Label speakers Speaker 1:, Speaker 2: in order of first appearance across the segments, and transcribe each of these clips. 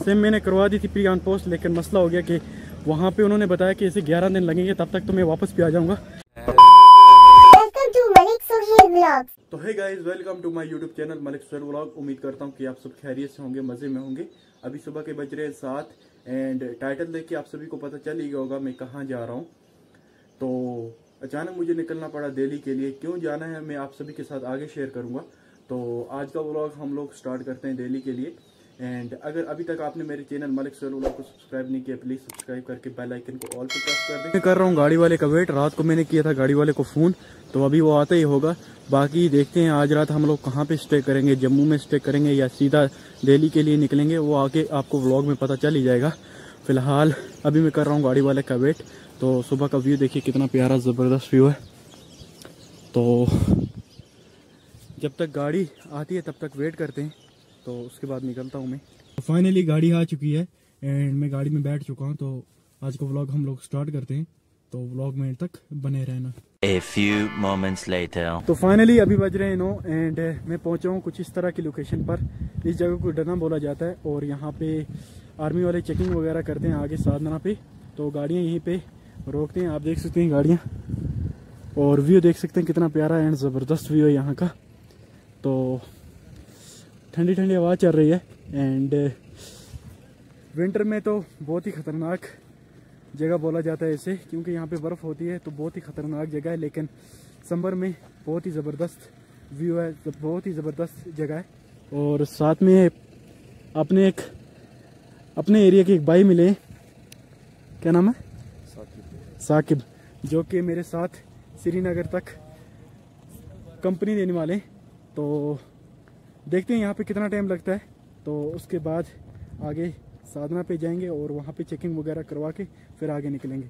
Speaker 1: SIM मैंने करवा दी थी प्री ऑन पोस्ट, लेकिन मसला हो गया कि वहाँ पे उन्होंने बताया कि इसे 11 दिन लगेंगे, तब तक तो मैं वापस भी आ जाऊँगा। तो hey guys, welcome to my YouTube channel Malik Suhail vlog. उम्मीद करता हूँ कि आप सब खैरियत से होंगे, मज़े में होंगे। अभी सुबह के बज रहे हैं 7 एंड टाइटल देख के आप सभी को पता चल ही गया होगा मैं कहाँ जा रहा हूँ। तो अचानक मुझे निकलना पड़ा दिल्ली के लिए। क्यों जाना है मैं आप सभी के साथ आगे शेयर करूँगा। तो आज का व्लॉग हम लोग स्टार्ट करते हैं दिल्ली के लिए। एंड अगर अभी तक आपने मेरे चैनल मलिक सुहेल व्लॉग को सब्सक्राइब नहीं किया, प्लीज़ सब्सक्राइब करके बेल आइकन को ऑल पे प्रेस कर दें। मैं कर रहा हूँ गाड़ी वाले का वेट। रात को मैंने किया था गाड़ी वाले को फ़ोन, तो अभी वो आता ही होगा। बाकी देखते हैं आज रात हम लोग कहाँ पे स्टे करेंगे, जम्मू में स्टे करेंगे या सीधा दिल्ली के लिए निकलेंगे, वो आके आपको व्लॉग में पता चल ही जाएगा। फिलहाल अभी मैं कर रहा हूँ गाड़ी वाले का वेट। तो सुबह का व्यू देखिए कितना प्यारा ज़बरदस्त व्यू है। तो जब तक गाड़ी आती है तब तक वेट करते हैं, तो उसके बाद निकलता हूँ मैं। फाइनली गाड़ी आ चुकी है एंड मैं गाड़ी में बैठ चुका हूँ। तो आज का व्लॉग हम लोग स्टार्ट करते हैं, तो व्लॉग में तक बने रहना।
Speaker 2: A few moments later.
Speaker 1: तो फाइनली अभी बज रहे हैं 9 एंड मैं पहुंचा हूँ कुछ इस तरह की लोकेशन पर। इस जगह को डना बोला जाता है और यहाँ पे आर्मी वाले चेकिंग वगैरह करते हैं आगे साधना पे। तो गाड़ियाँ यहीं पे रोकते हैं। आप देख सकते हैं गाड़ियाँ और व्यू देख सकते हैं कितना प्यारा एंड ज़बरदस्त व्यू है यहाँ का। तो ठंडी ठंडी हवा चल रही है एंड विंटर में तो बहुत ही ख़तरनाक जगह बोला जाता है इसे, क्योंकि यहाँ पे बर्फ़ होती है। तो बहुत ही ख़तरनाक जगह है, लेकिन समर में बहुत ही ज़बरदस्त व्यू है, बहुत ही ज़बरदस्त जगह है। और साथ में अपने एरिया के एक भाई मिले, क्या नाम है, साकिब, जो कि मेरे साथ श्रीनगर तक कंपनी देने वाले। तो देखते हैं यहाँ पे कितना टाइम लगता है। तो उसके बाद आगे साधना पे जाएंगे और वहाँ पे चेकिंग वगैरह करवा के फिर आगे निकलेंगे।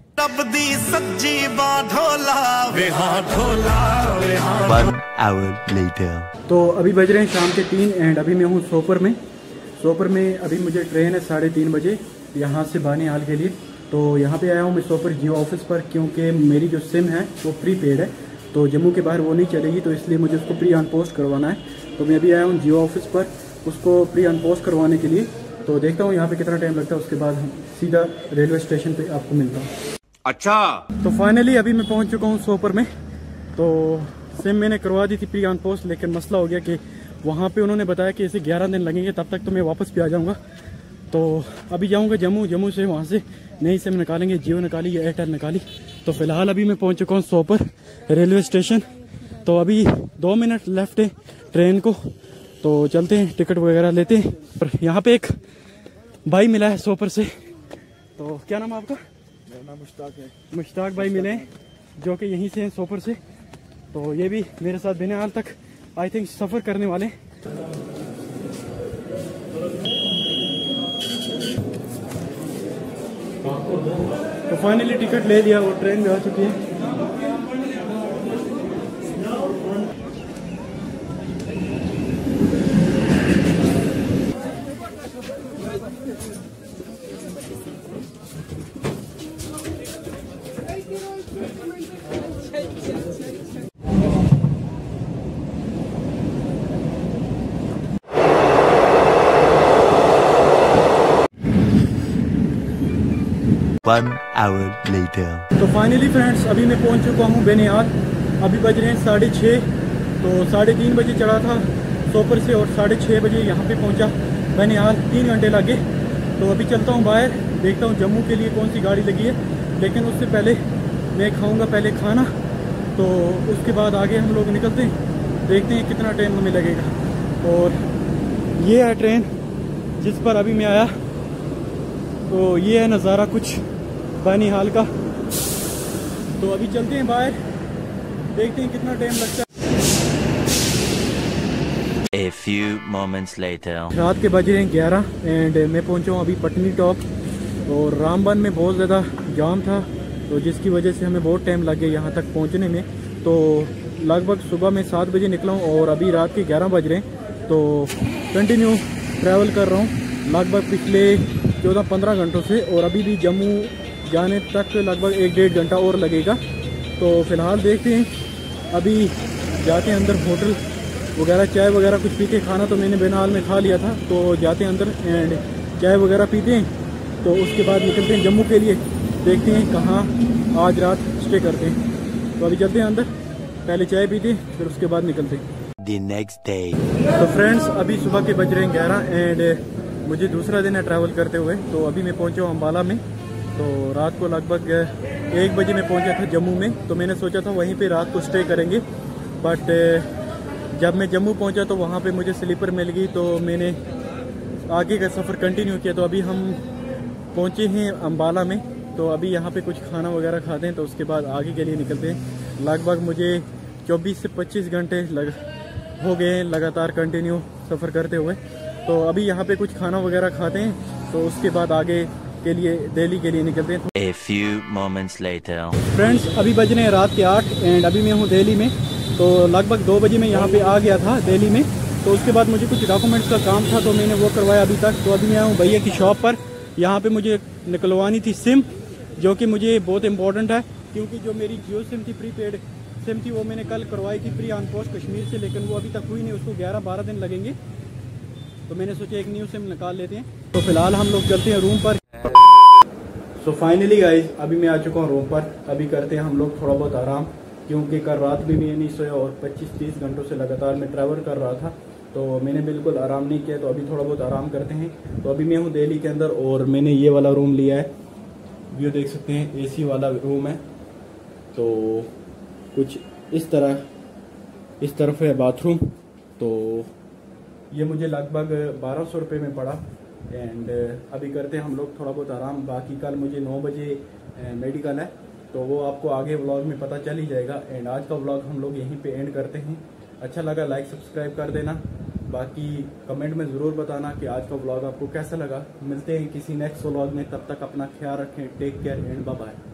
Speaker 2: One hour later.
Speaker 1: तो अभी बज रहे हैं शाम के 3 एंड अभी मैं हूँ सोपर में। अभी मुझे ट्रेन है 3:30 बजे यहाँ से बानीहाल के लिए। तो यहाँ पे आया हूँ मैं सोपर जियो ऑफिस पर, क्योंकि मेरी जो सिम है वो प्री पेड है। तो जम्मू के बाहर वो नहीं चलेगी, तो इसलिए मुझे उसको प्री ऑन पोस्ट करवाना है। तो मैं अभी आया हूँ जियो ऑफिस पर उसको प्री ऑन पोस्ट करवाने के लिए। तो देखता हूँ यहाँ पे कितना टाइम लगता है, उसके बाद हम सीधा रेलवे स्टेशन पे आपको मिलता हूँ।
Speaker 2: अच्छा,
Speaker 1: तो फाइनली अभी मैं पहुँच चुका हूँ सोपर में। तो सिम मैंने करवा दी थी प्री ऑन पोस्ट, लेकिन मसला हो गया कि वहाँ पे उन्होंने बताया कि इसे 11 दिन लगेंगे, तब तक तो मैं वापस भी आ जाऊँगा। तो अभी जाऊँगा जम्मू से वहाँ से नई सिम निकालेंगे, जियो निकाली या एयरटेल निकाली। तो फिलहाल अभी मैं पहुँच चुका हूँ सोपर रेलवे स्टेशन। तो अभी 2 मिनट लेफ्ट है ट्रेन को, तो चलते हैं टिकट वगैरह लेते हैं। और यहाँ पे एक भाई मिला है सोपर से। तो क्या नाम है आपका?
Speaker 3: मेरा नाम मुश्ताक है।
Speaker 1: मुश्ताक भाई मिले हैं, जो कि यहीं से हैं सोपर से। तो ये भी मेरे साथ बानीहाल तक आई थिंक सफ़र करने वाले हैं। तो फाइनली टिकट ले लिया और ट्रेन भी आ चुकी है।
Speaker 2: One hour later.
Speaker 1: तो फाइनली फ्रेंड्स अभी मैं पहुंच चुका हूं बानीहाल। अभी बज रहे हैं 6:30। तो 3:30 बजे चढ़ा था सोपर से और 6:30 बजे यहाँ पे पहुंचा बानीहाल। 3 घंटे लगे। तो अभी चलता हूँ बाहर, देखता हूँ जम्मू के लिए कौन सी गाड़ी लगी है। लेकिन उससे पहले मैं खाऊँगा पहले खाना, तो उसके बाद आगे हम लोग निकलते हैं, देखते हैं कितना टाइम हमें लगेगा। और ये है ट्रेन जिस पर अभी मैं आया। तो ये है नज़ारा कुछ बानीहाल का। तो अभी चलते हैं बाहर, देखते हैं कितना टाइम लगता है।
Speaker 2: A few moments later.
Speaker 1: रात के बज रहे हैं 11 एंड मैं पहुंचा हूँ अभी पटनी टॉप। और रामबन में बहुत ज़्यादा जाम था, तो जिसकी वजह से हमें बहुत टाइम लग गया यहाँ तक पहुँचने में। तो लगभग सुबह में 7 बजे निकला हूँ और अभी रात के 11 बज रहे हैं। तो कंटिन्यू ट्रैवल कर रहा हूँ लगभग पिछले 14-15 घंटों से, और अभी भी जम्मू जाने तक लगभग 1-1.5 घंटा और लगेगा। तो फिलहाल देखते हैं, अभी जाते हैं अंदर होटल वगैरह, चाय वगैरह कुछ पी के। खाना तो मैंने बानीहाल में खा लिया था, तो जाते हैं अंदर एंड चाय वगैरह पीते हैं, तो उसके बाद निकलते हैं जम्मू के लिए। देखते हैं कहाँ आज रात स्टे करते हैं। तो अभी चलते हैं अंदर, पहले चाय पीते हैं फिर उसके बाद निकलते हैं।
Speaker 2: The next day.
Speaker 1: तो फ्रेंड्स अभी सुबह के बज रहे हैं 11 एंड मुझे दूसरा दिन है ट्रैवल करते हुए। तो अभी मैं पहुंचा हूँ अम्बाला में। तो रात को लगभग 1 बजे मैं पहुंचा था जम्मू में। तो मैंने सोचा था वहीं पे रात को स्टे करेंगे, बट जब मैं जम्मू पहुंचा तो वहाँ पे मुझे स्लीपर मिल गई, तो मैंने आगे का सफ़र कंटिन्यू किया। तो अभी हम पहुँचे हैं अम्बाला में। तो अभी यहाँ पे कुछ खाना वगैरह खाते हैं, तो उसके बाद आगे के लिए निकलते हैं। लगभग मुझे 24 से 25 घंटे हो गए हैं लगातार कंटिन्यू सफ़र करते हुए। तो अभी यहाँ पे कुछ खाना वगैरह खाते हैं, तो उसके बाद आगे के लिए दिल्ली के लिए निकलते हैं।
Speaker 2: A few moments later.
Speaker 1: Friends अभी बज रहे हैं रात के 8 एंड अभी मैं हूँ दिल्ली में। तो लगभग 2 बजे मैं यहाँ पे आ गया था दिल्ली में। तो उसके बाद मुझे कुछ डॉक्यूमेंट्स का काम था, तो मैंने वो करवाया अभी तक। तो अभी मैं आया हूँ भैया की शॉप पर। यहाँ पे मुझे निकलवानी थी सिम, जो कि मुझे बहुत इंपॉर्टेंट है, क्योंकि जो मेरी जियो सिम थी, प्रीपेड सिम थी, वो मैंने कल करवाई थी फ्री ऑन पोस्ट कश्मीर से, लेकिन वो अभी तक हुई नहीं। उसको 11-12 दिन लगेंगे। तो मैंने सोचा एक न्यू सिम निकाल लेते हैं। तो फिलहाल हम लोग चलते हैं रूम पर। सो फाइनली गाइज अभी मैं आ चुका हूँ रूम पर। अभी करते हैं हम लोग थोड़ा बहुत आराम, क्योंकि कल रात भी मैं नहीं सोया और 25-30 घंटों से लगातार मैं ट्रैवल कर रहा था, तो मैंने बिल्कुल आराम नहीं किया। तो अभी थोड़ा बहुत आराम करते हैं। तो अभी मैं हूँ दिल्ली के अंदर और मैंने ये वाला रूम लिया है। व्यू देख सकते हैं, AC वाला रूम है। तो कुछ इस तरह, इस तरफ है बाथरूम। तो ये मुझे लगभग 1200 रुपये में पड़ा। एंड अभी करते हैं हम लोग थोड़ा बहुत आराम। बाकी कल मुझे 9 बजे मेडिकल है, तो वो आपको आगे व्लॉग में पता चल ही जाएगा। एंड आज का व्लॉग हम लोग यहीं पे एंड करते हैं। अच्छा लगा लाइक सब्सक्राइब कर देना। बाकी कमेंट में ज़रूर बताना कि आज का व्लॉग आपको कैसा लगा। मिलते हैं किसी नेक्स्ट व्लॉग में, तब तक अपना ख्याल रखें। Take care and bye bye.